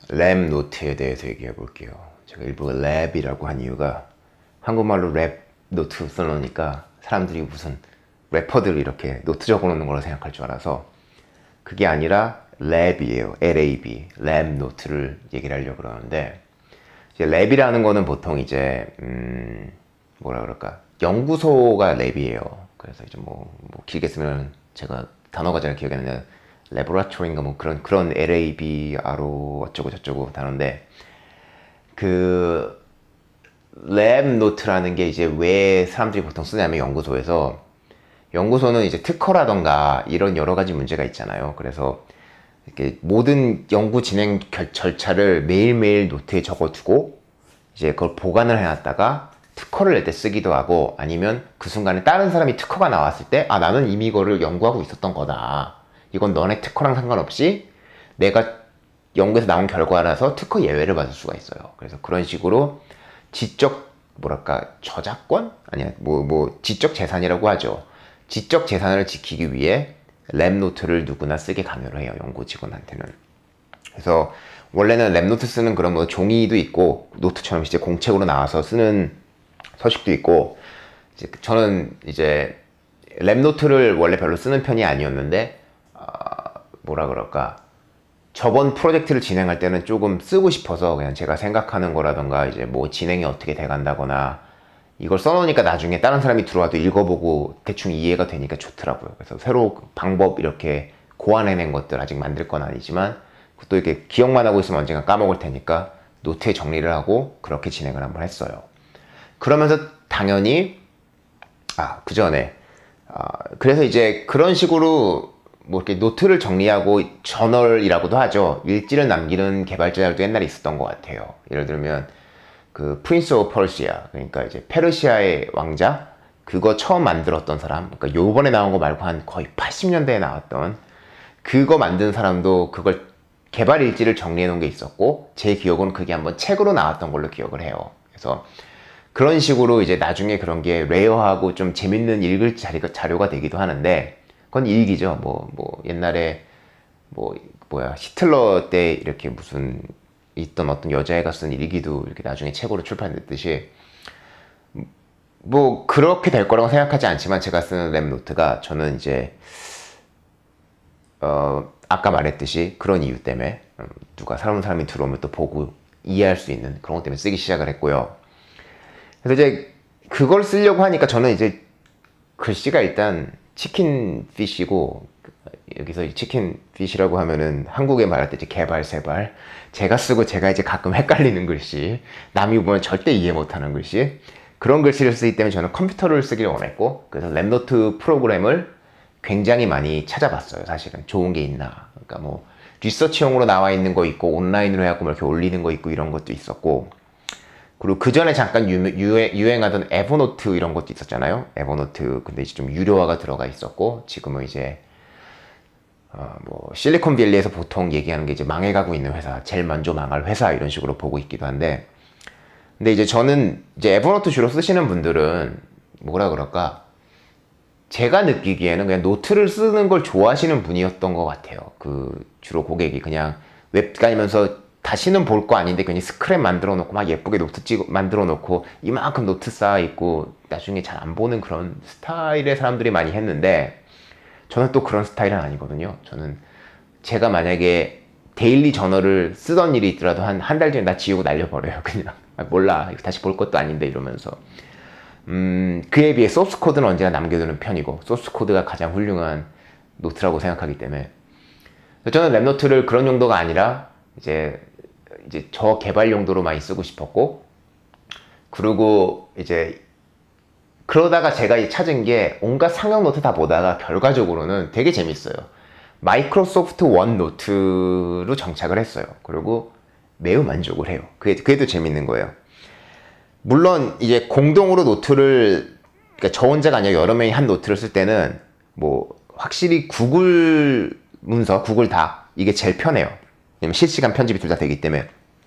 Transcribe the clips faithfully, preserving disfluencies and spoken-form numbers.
랩 노트에 대해서 얘기해 볼게요. 제가 일부러 랩이라고 한 이유가 한국말로 랩 노트 써놓으니까 사람들이 무슨 래퍼들 이렇게 노트 적어놓는 거라 생각할 줄 알아서 그게 아니라 랩이에요. 엘 에이 비, 랩 노트를 얘기를 하려고 그러는데 이제 랩이라는 거는 보통 이제 음 뭐라 그럴까 연구소가 랩이에요. 그래서 이제 뭐, 뭐 길게 쓰면 제가 단어가 잘 기억이 안 나요. 레보라토리인가 뭐 그런 그런 엘 에이 비 알오 어쩌고 저쩌고 단어인데 그 랩 노트라는 게 이제 왜 사람들이 보통 쓰냐면 연구소에서 연구소는 이제 특허라던가 이런 여러 가지 문제가 있잖아요. 그래서 이렇게 모든 연구 진행 결, 절차를 매일매일 노트에 적어두고 이제 그걸 보관을 해놨다가 특허를 낼 때 쓰기도 하고 아니면 그 순간에 다른 사람이 특허가 나왔을 때 아 나는 이미 이거를 연구하고 있었던 거다. 이건 너네 특허랑 상관없이 내가 연구에서 나온 결과라서 특허 예외를 받을 수가 있어요. 그래서 그런 식으로 지적 뭐랄까 저작권? 아니야 뭐 뭐 지적 재산이라고 하죠. 지적 재산을 지키기 위해 랩노트를 누구나 쓰게 강요를 해요. 연구 직원한테는. 그래서 원래는 랩노트 쓰는 그런 뭐 종이도 있고 노트처럼 이제 공책으로 나와서 쓰는 서식도 있고 이제 저는 이제 랩노트를 원래 별로 쓰는 편이 아니었는데 어, 뭐라 그럴까 저번 프로젝트를 진행할 때는 조금 쓰고 싶어서 그냥 제가 생각하는 거라던가 이제 뭐 진행이 어떻게 돼 간다거나 이걸 써놓으니까 나중에 다른 사람이 들어와도 읽어보고 대충 이해가 되니까 좋더라고요. 그래서 새로 방법 이렇게 고안해낸 것들 아직 만들 건 아니지만 또 이렇게 기억만 하고 있으면 언젠가 까먹을 테니까 노트에 정리를 하고 그렇게 진행을 한번 했어요. 그러면서 당연히 아 그 전에 아, 그래서 이제 그런 식으로 뭐 이렇게 노트를 정리하고 저널이라고도 하죠. 일지를 남기는 개발자들도 옛날에 있었던 것 같아요. 예를 들면 그 프린스 오브 퍼시아 그러니까 이제 페르시아의 왕자 그거 처음 만들었던 사람 그러니까 요번에 나온 거 말고 한 거의 팔십 년대에 나왔던 그거 만든 사람도 그걸 개발 일지를 정리해 놓은 게 있었고 제 기억은 그게 한번 책으로 나왔던 걸로 기억을 해요. 그래서 그런 식으로 이제 나중에 그런 게 레어하고 좀 재밌는 읽을 자료가, 자료가 되기도 하는데 그건 일기죠. 뭐, 뭐 옛날에 뭐 뭐야 히틀러 때 이렇게 무슨 있던 어떤 여자애가 쓴 일기도 이렇게 나중에 책으로 출판됐듯이 뭐 그렇게 될 거라고 생각하지 않지만 제가 쓰는 랩노트가 저는 이제 어 아까 말했듯이 그런 이유 때문에 누가 새로운 사람이 들어오면 또 보고 이해할 수 있는 그런 것 때문에 쓰기 시작을 했고요. 그래서 이제 그걸 쓰려고 하니까 저는 이제 글씨가 일단 치킨 피쉬고 여기서 치킨 피쉬라고 하면은 한국에 말할 때 이제 개발 세발 제가 쓰고 제가 이제 가끔 헷갈리는 글씨 남이 보면 절대 이해 못하는 글씨 그런 글씨를 쓰기 때문에 저는 컴퓨터를 쓰기를 원했고 그래서 랩노트 프로그램을 굉장히 많이 찾아봤어요. 사실은 좋은 게 있나 그러니까 뭐 리서치용으로 나와 있는 거 있고 온라인으로 해갖고 뭐 이렇게 올리는 거 있고 이런 것도 있었고 그리고 그 전에 잠깐 유행, 유행하던 에버노트 이런 것도 있었잖아요. 에버노트 근데 이제 좀 유료화가 들어가 있었고 지금은 이제 어 뭐 실리콘밸리에서 보통 얘기하는 게 이제 망해가고 있는 회사, 제일 먼저 망할 회사 이런 식으로 보고 있기도 한데 근데 이제 저는 이제 에버노트 주로 쓰시는 분들은 뭐라 그럴까 제가 느끼기에는 그냥 노트를 쓰는 걸 좋아하시는 분이었던 것 같아요. 그 주로 고객이 그냥 웹가이면서 다시는 볼 거 아닌데 괜히 스크랩 만들어 놓고 막 예쁘게 노트 찍어 만들어 놓고 이만큼 노트 쌓아 있고 나중에 잘 안 보는 그런 스타일의 사람들이 많이 했는데 저는 또 그런 스타일은 아니거든요. 저는 제가 만약에 데일리 저널을 쓰던 일이 있더라도 한 한 달 전에 나 지우고 날려버려요. 그냥 아, 몰라 다시 볼 것도 아닌데 이러면서 음 그에 비해 소스 코드는 언제나 남겨두는 편이고 소스 코드가 가장 훌륭한 노트라고 생각하기 때문에 저는 랩노트를 그런 용도가 아니라 이제 이제 저 개발 용도로 많이 쓰고 싶었고 그리고 이제 그러다가 제가 찾은 게 온갖 상용 노트 다 보다가 결과적으로는 되게 재밌어요. 마이크로소프트 원 노트로 정착을 했어요. 그리고 매우 만족을 해요. 그게, 그게 더 재밌는 거예요. 물론 이제 공동으로 노트를 그러니까 저 혼자가 아니라 여러 명이 한 노트를 쓸 때는 뭐 확실히 구글 문서, 구글 다 이게 제일 편해요. 왜냐면 실시간 편집이 둘 다 되기 때문에.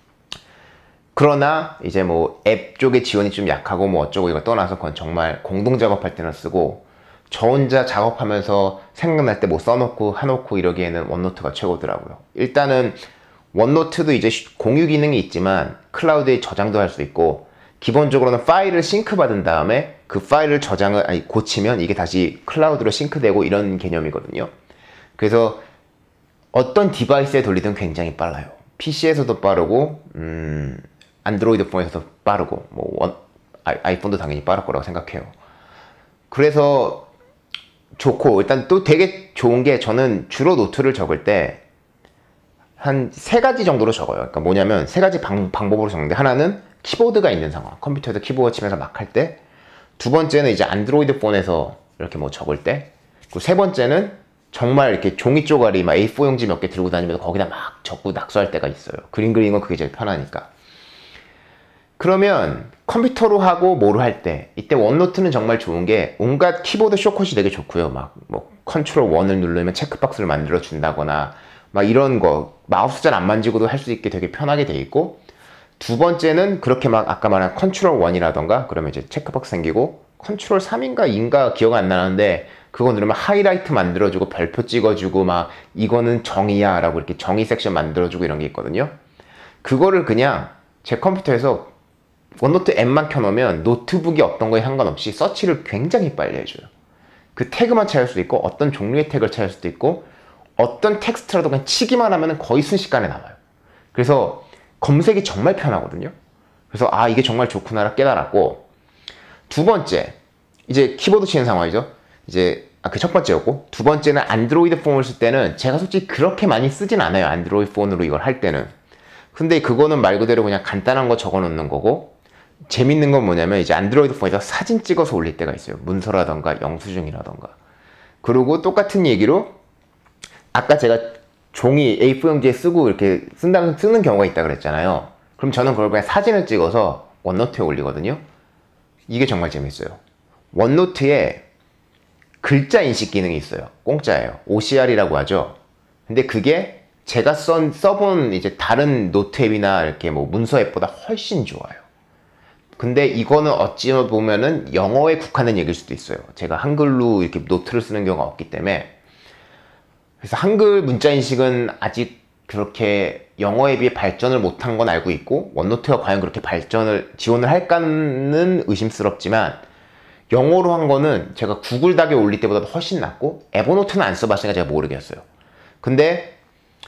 그러나 이제 뭐 앱 쪽의 지원이 좀 약하고 뭐 어쩌고 이거 떠나서 그건 정말 공동 작업할 때는 쓰고 저 혼자 작업하면서 생각날 때 뭐 써놓고 해놓고 이러기에는 원노트가 최고더라고요. 일단은 원노트도 이제 공유 기능이 있지만 클라우드에 저장도 할 수 있고, 기본적으로는 파일을 싱크 받은 다음에 그 파일을 저장을 아니 고치면 이게 다시 클라우드로 싱크되고 이런 개념이거든요. 그래서 어떤 디바이스에 돌리든 굉장히 빨라요. 피시에서도 빠르고 음, 안드로이드 폰에서도 빠르고 뭐 원, 아이, 아이폰도 당연히 빠를 거라고 생각해요. 그래서 좋고, 일단 또 되게 좋은 게, 저는 주로 노트를 적을 때 한 세 가지 정도로 적어요. 그러니까 뭐냐면 세 가지 방, 방법으로 적는데, 하나는 키보드가 있는 상황, 컴퓨터에서 키보드 치면서 막 할 때, 두 번째는 이제 안드로이드 폰에서 이렇게 뭐 적을 때, 그리고 세 번째는 정말 이렇게 종이 쪼가리 막 에이 사 용지 몇 개 들고 다니면서 거기다 막 적고 낙서할 때가 있어요. 그림 그리는 건 그게 제일 편하니까. 그러면 컴퓨터로 하고 뭐로 할 때, 이때 원노트는 정말 좋은 게 온갖 키보드 숏컷이 되게 좋고요. 막 뭐 컨트롤 원을 누르면 체크박스를 만들어 준다거나 막 이런 거, 마우스 잘 안 만지고도 할 수 있게 되게 편하게 돼 있고, 두 번째는 그렇게 막 아까 말한 컨트롤 원이라던가 그러면 이제 체크박스 생기고, 컨트롤 삼인가 이인가 기억 안 나는데 그거 누르면 하이라이트 만들어주고 별표 찍어주고 막 이거는 정의야 라고 이렇게 정의 섹션 만들어주고 이런 게 있거든요. 그거를 그냥 제 컴퓨터에서 원노트 앱만 켜놓으면 노트북이 어떤 거에 상관없이 서치를 굉장히 빨리 해줘요. 그 태그만 찾을 수도 있고, 어떤 종류의 태그를 찾을 수도 있고, 어떤 텍스트라도 그냥 치기만 하면 거의 순식간에 나와요. 그래서 검색이 정말 편하거든요. 그래서 아, 이게 정말 좋구나 깨달았고, 두 번째, 이제 키보드 치는 상황이죠. 이제 아, 그 첫 번째였고, 두 번째는 안드로이드 폰을 쓸 때는 제가 솔직히 그렇게 많이 쓰진 않아요. 안드로이드 폰으로 이걸 할 때는. 근데 그거는 말 그대로 그냥 간단한 거 적어 놓는 거고, 재밌는 건 뭐냐면 이제 안드로이드 폰에서 사진 찍어서 올릴 때가 있어요. 문서라던가 영수증이라던가. 그리고 똑같은 얘기로 아까 제가 종이 에이 사 용지에 쓰고 이렇게 쓴다면 쓰는 경우가 있다 그랬잖아요. 그럼 저는 그걸 그냥 사진을 찍어서 원노트에 올리거든요. 이게 정말 재밌어요. 원노트에 글자 인식 기능이 있어요. 공짜예요. 오씨알이라고 하죠. 근데 그게 제가 써, 써본 이제 다른 노트 앱이나 이렇게 뭐 문서 앱보다 훨씬 좋아요. 근데 이거는 어찌 보면은 영어에 국한된 얘기일 수도 있어요. 제가 한글로 이렇게 노트를 쓰는 경우가 없기 때문에. 그래서 한글 문자 인식은 아직 그렇게 영어에 비해 발전을 못한 건 알고 있고, 원노트가 과연 그렇게 발전을 지원을 할까는 의심스럽지만, 영어로 한 거는 제가 구글 닥에 올릴 때보다 훨씬 낫고, 에버노트는 안 써봤으니까 제가 모르겠어요. 근데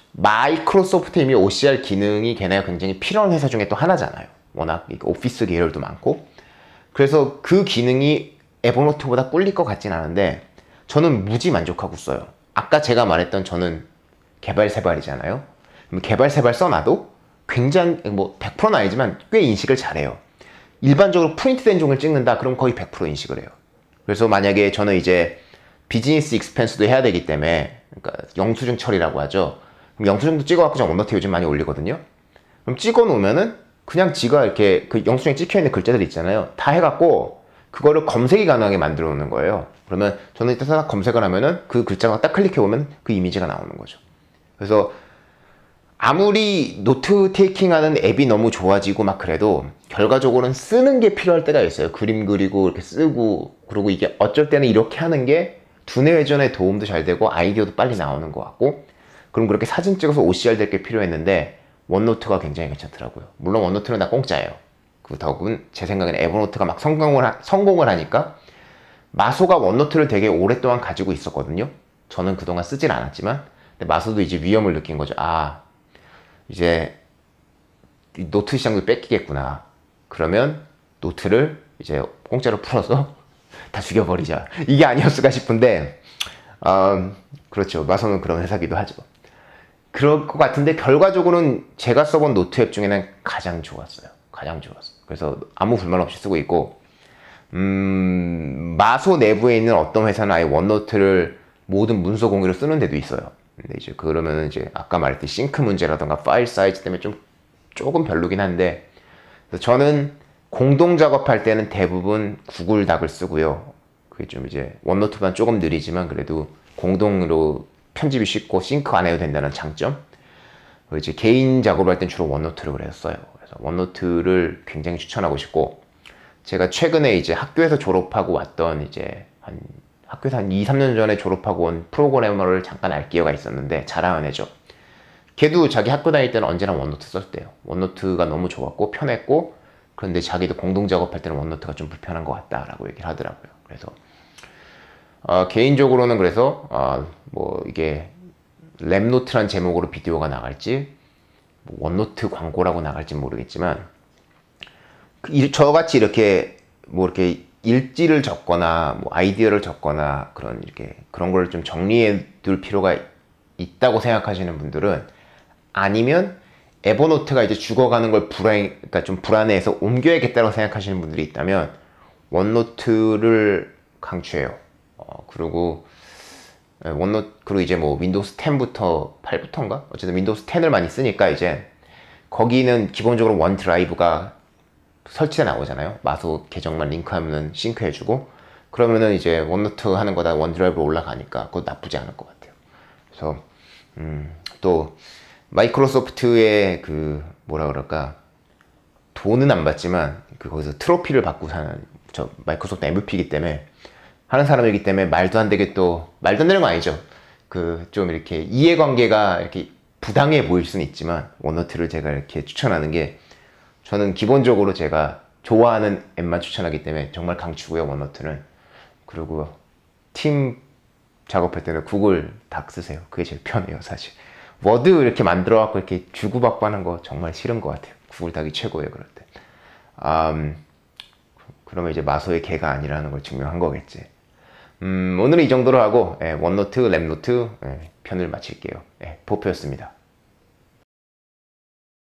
마이크로소프트 이미 오씨알 기능이 걔네가 굉장히 필요한 회사 중에 또 하나잖아요. 워낙 오피스 계열도 많고. 그래서 그 기능이 에버노트보다 꿀릴 것 같진 않은데 저는 무지 만족하고 써요. 아까 제가 말했던 저는 개발세발이잖아요. 개발세발 써놔도 굉장히 뭐 백 퍼센트는 아니지만 꽤 인식을 잘해요. 일반적으로 프린트된 종을 찍는다 그럼 거의 백 퍼센트 인식을 해요. 그래서 만약에 저는 이제 비즈니스 익스펜스도 해야 되기 때문에, 그러니까 영수증 처리라고 하죠. 그럼 영수증도 찍어갖고 저 원노트 요즘 많이 올리거든요. 그럼 찍어 놓으면은 그냥 지가 이렇게 그 영수증에 찍혀있는 글자들 있잖아요. 다 해갖고 그거를 검색이 가능하게 만들어 놓는 거예요. 그러면 저는 이따 딱 검색을 하면은 그 글자가 딱 클릭해보면 그 이미지가 나오는 거죠. 그래서 아무리 노트 테이킹 하는 앱이 너무 좋아지고 막 그래도 결과적으로는 쓰는 게 필요할 때가 있어요. 그림 그리고 이렇게 쓰고, 그리고 이게 어쩔 때는 이렇게 하는 게 두뇌 회전에 도움도 잘 되고 아이디어도 빨리 나오는 것 같고, 그럼 그렇게 사진 찍어서 오씨알 될 게 필요했는데 원노트가 굉장히 괜찮더라고요. 물론 원노트는 다 공짜예요. 그 덕은 제 생각에는 에버노트가 막 성공을, 하, 성공을 하니까. 마소가 원노트를 되게 오랫동안 가지고 있었거든요. 저는 그동안 쓰진 않았지만, 근데 마소도 이제 위험을 느낀 거죠. 아, 이제 노트 시장도 뺏기겠구나. 그러면 노트를 이제 공짜로 풀어서 다 죽여버리자. 이게 아니었을까 싶은데, 음, 그렇죠. 마소는 그런 회사기도 하죠. 그럴 것 같은데 결과적으로는 제가 써본 노트 앱 중에는 가장 좋았어요. 가장 좋았어요. 그래서 아무 불만 없이 쓰고 있고, 음, 마소 내부에 있는 어떤 회사는 아예 원노트를 모든 문서 공유로 쓰는 데도 있어요. 근데 이제 그러면은 이제 아까 말했듯이 싱크 문제라던가 파일 사이즈 때문에 좀 조금 별로긴 한데, 그래서 저는 공동 작업할 때는 대부분 구글 닥을 쓰고요. 그게 좀 이제 원노트보다 조금 느리지만 그래도 공동으로 편집이 쉽고 싱크 안 해도 된다는 장점. 이제 개인 작업을 할 땐 주로 원노트를 그래서 써요. 그래서 원노트를 굉장히 추천하고 싶고, 제가 최근에 이제 학교에서 졸업하고 왔던 이제 한 학교에서 한 이, 삼 년 전에 졸업하고 온 프로그래머를 잠깐 알 기회가 있었는데, 자라은 애죠. 걔도 자기 학교 다닐 때는 언제나 원노트 썼대요. 원노트가 너무 좋았고 편했고, 그런데 자기도 공동 작업할 때는 원노트가 좀 불편한 것 같다라고 얘기를 하더라고요. 그래서 어, 개인적으로는 그래서 어, 뭐 이게 랩노트란 제목으로 비디오가 나갈지 뭐 원노트 광고라고 나갈지 모르겠지만, 저같이 이렇게 뭐 이렇게 일지를 적거나 뭐 아이디어를 적거나 그런 이렇게 그런 걸 좀 정리해 둘 필요가 있다고 생각하시는 분들은, 아니면 에버노트가 이제 죽어가는 걸 불안, 그러니까 좀 불안해해서 옮겨야겠다고 생각하시는 분들이 있다면 원노트를 강추해요. 어, 그리고 원노트, 그리고 이제 뭐 윈도우스 텐부터 팔부터인가? 어쨌든 윈도우스 텐을 많이 쓰니까 이제 거기는 기본적으로 원 드라이브가 설치돼 나오잖아요. 마소 계정만 링크하면 싱크해주고, 그러면은 이제 원노트 하는 거다 원 드라이브로 올라가니까 그거 나쁘지 않을 것 같아요. 그래서 음, 또 마이크로소프트의 그 뭐라 그럴까, 돈은 안 받지만 그 거기서 트로피를 받고 사는, 저 마이크로소프트 엠브이피이기 때문에 하는 사람이기 때문에 말도 안 되게, 또 말도 안 되는 건 아니죠. 그 좀 이렇게 이해관계가 이렇게 부당해 보일 수는 있지만, 원노트를 제가 이렇게 추천하는 게, 저는 기본적으로 제가 좋아하는 앱만 추천하기 때문에 정말 강추고요, 원노트는. 그리고 팀 작업할 때는 구글 닥 쓰세요. 그게 제일 편해요, 사실. 워드 이렇게 만들어 갖고 이렇게 주고받고 하는 거 정말 싫은 것 같아요. 구글 닥이 최고예요, 그럴 때. 음, 그러면 이제 마소의 개가 아니라는 걸 증명한 거겠지. 음, 오늘은 이 정도로 하고, 예, 원노트, 랩노트 예, 편을 마칠게요. 예, 보표였습니다.